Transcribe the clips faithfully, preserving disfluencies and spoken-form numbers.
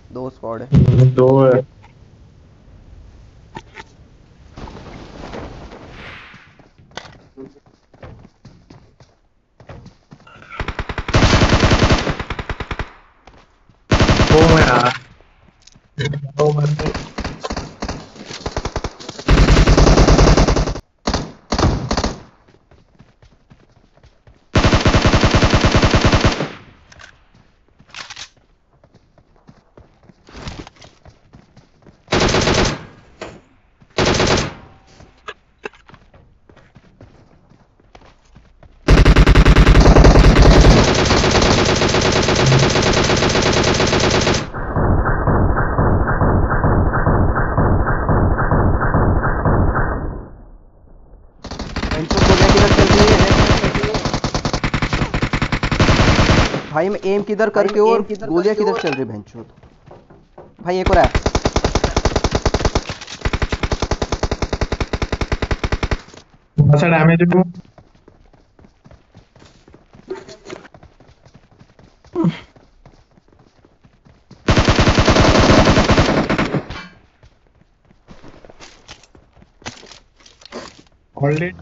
दो स्क्वाड है। दो है। दो में यार, दो बंदे। बेंचो गोलियां किधर चल रही है भाई? मैं एम किधर करके और गोलियां किधर चल रही है बेंचो? भाई एक और है। थोड़ा सा डैमेज है। ऑलरेडी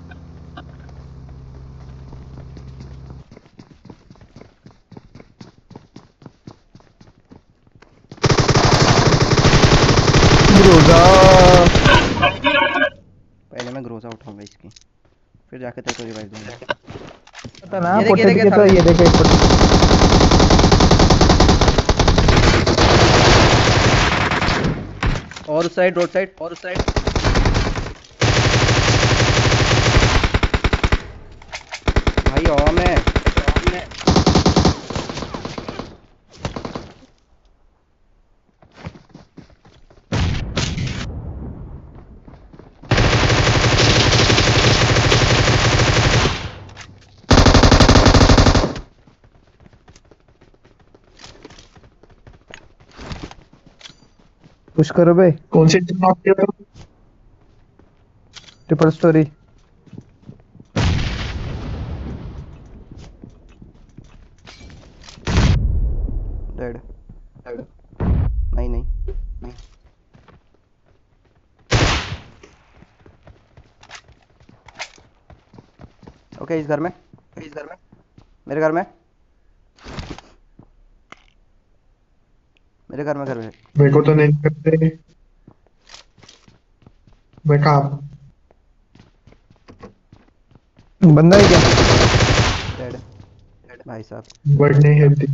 ग्रोजा। पहले मैं ग्रोजा उठाऊंगा इसकी, फिर जाके तेरे को रिवाइव दूंगा। पता ना ये देख ये पोटे देख ये के तो सामने। ये देखे एक पोटे। और उस साइड, रोड साइड, और उस साइड। भाई हवा में। पुश करो बे। कौन सी टीम नॉक किया था? Triple storey. डेड। नहीं नहीं। ओके, इस घर में, इस घर में, मेरे घर में, मेरे घर में, घर में। मेरे को तो नहीं करते। मैं कहाँ? बंदा है क्या? डेड भाई साहब। बर्ड नहीं हेलती।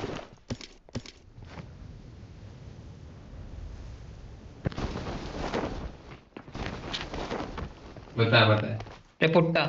बता बता ते पुट्टा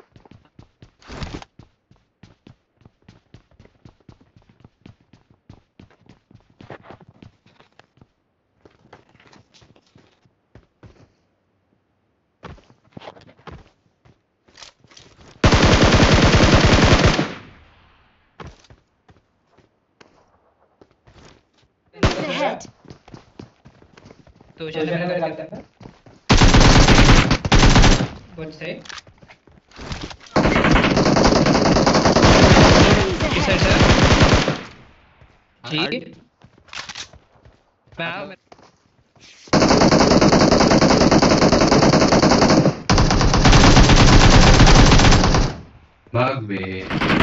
Enemies ahead. तो चल मेरा घर करता है बोल से Enemies किस ahead. साइड से जी मैं भाग बे।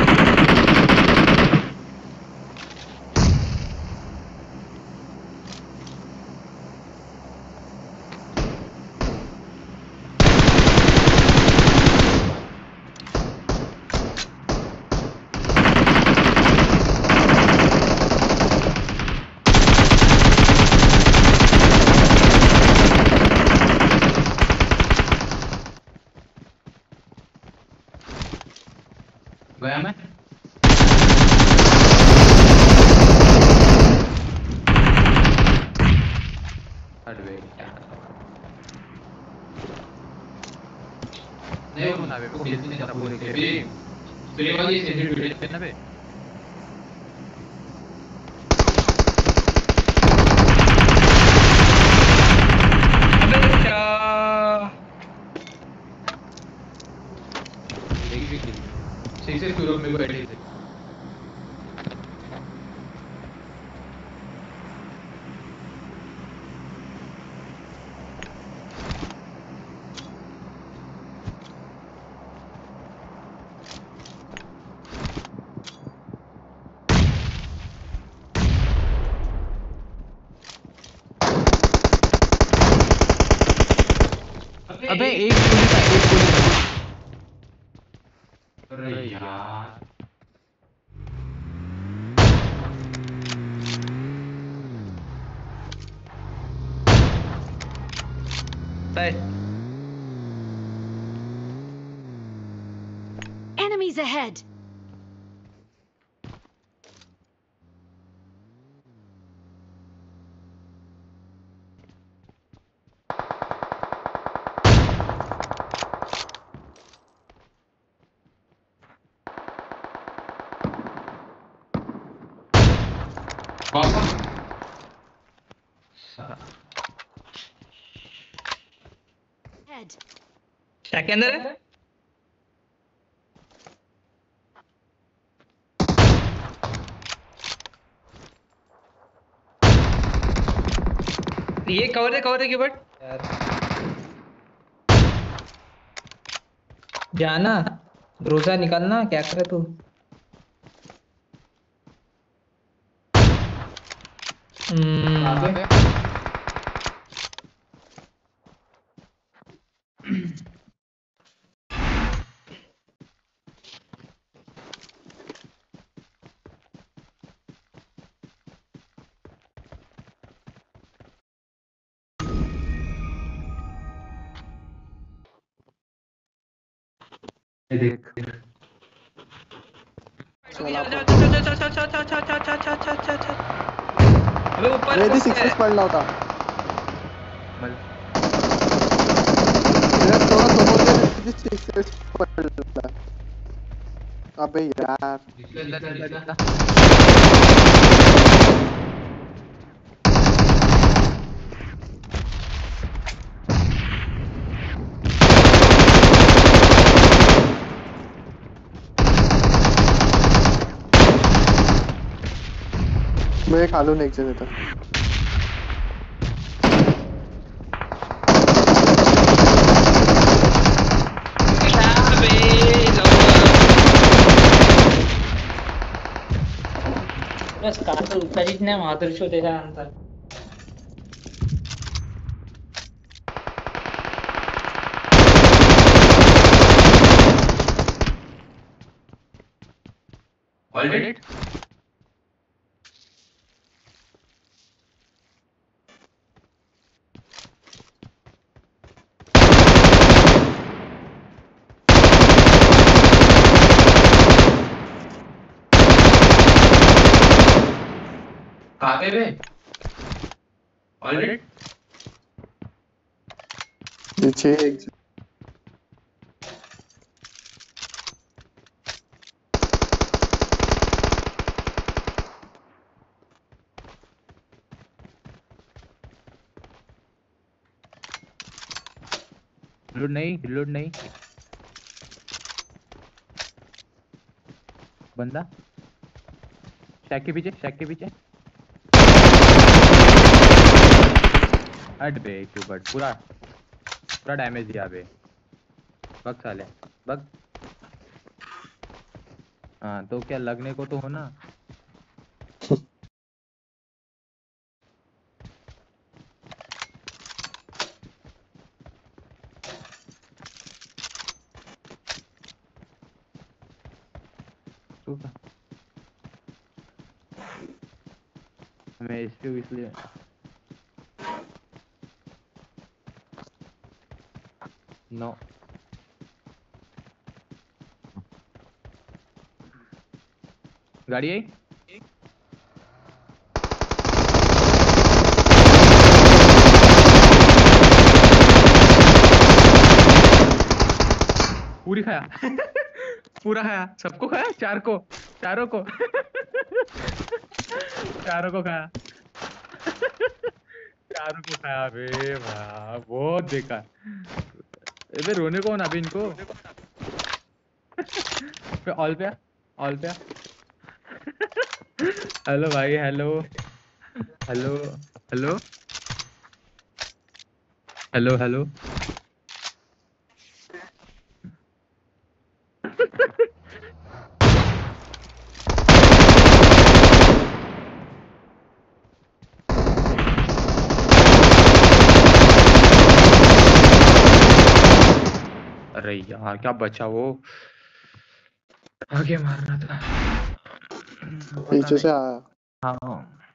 गया मैं हट बे नहीं होना बे को खेलती नहीं जाता पूरे के भी तो ये वाली सेंसिटिव वीडियो है ना बे। अबे क्या देखी देखी सही से शुरू में बैठे थे अबे एक गोली का एक गोली का अरे यार Enemies ahead! पापा Head. क्या के अंदर है? ये कवर है कवर है की बट यार जाना रोजा निकालना क्या करे तू कहाँ हम्म पे ये देख अबे ऊपर रेडी सिक्स पडला होता तिला थोडा समोर किती सिक्स पडला अबे यार इसके अंदर चलेगा मैं खालू एक जण येतं बस काढतो काहीच नाही माधुर्ष त्याच्यानंतर ऑलरेडी कहाँ पे बे ऑलरेडी पीछे एक जण रिलोड नहीं रिलोड नहीं बंदा शैक के पीछे शैक के पीछे हट बे क्यूबर्ट पूरा पूरा डैमेज दिया बे बग साले बग हाँ तो क्या लगने को तो हो ना हमें इसलिए इसलिए नो गाड़ी आई पूरी खाया पूरा खाया सबको खाया चार को चारों को चारों को खाया चारों को खाया बे वाह बहुत देखा अबे रोने कौन अभी इनको पे ऑल पे ऑल पे हेलो भाई hello hello hello hello hello अरे यार क्या बचा वो, आगे मारना था। पता पीछे से नहीं। आया। हाँ